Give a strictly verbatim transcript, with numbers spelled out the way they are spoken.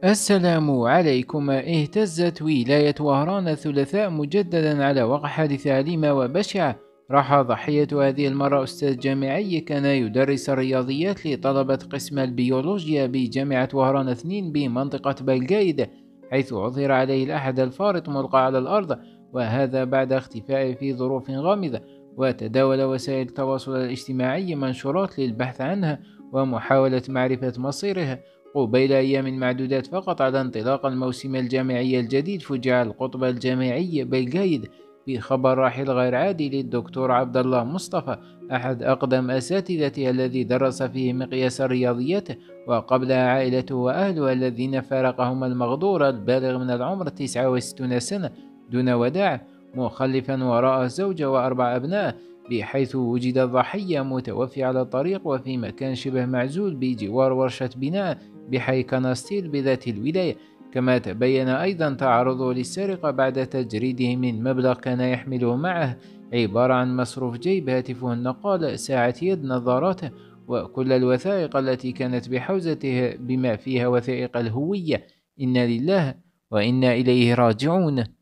السلام عليكم. اهتزت ولاية وهران الثلاثاء مجددا على وقع حادثة أليمة وبشعة. راح ضحية هذه المرة أستاذ جامعي كان يدرس الرياضيات لطلبة قسم البيولوجيا بجامعة وهران اثنين بمنطقة بلقايد، حيث عثر عليه الأحد الفارط ملقى على الأرض، وهذا بعد اختفائه في ظروف غامضة. وتداول وسائل التواصل الاجتماعي منشورات للبحث عنه ومحاولة معرفة مصيره. قبيل أيام معدودات فقط على انطلاق الموسم الجامعي الجديد، فُجِع القطب الجامعي بلقايد بخبر رحيل غير عادي للدكتور عبد الله مصطفى، أحد أقدم أساتذته الذي درس فيه مقياس الرياضيات، وقبلها عائلته وأهله الذين فارقهم المغدور البالغ من العمر تسعة وستين سنة دون وداع، مخلفا وراءه زوجة وأربع أبناء، بحيث وجد الضحية متوفي على الطريق وفي مكان شبه معزول بجوار ورشة بناء بحي كناستيل بذات الولاية. كما تبين أيضا تعرضه للسرقة بعد تجريده من مبلغ كان يحمله معه، عبارة عن مصروف جيب، هاتفه النقال، ساعة يد، نظاراته، وكل الوثائق التي كانت بحوزته بما فيها وثائق الهوية. إنا لله وإنا إليه راجعون.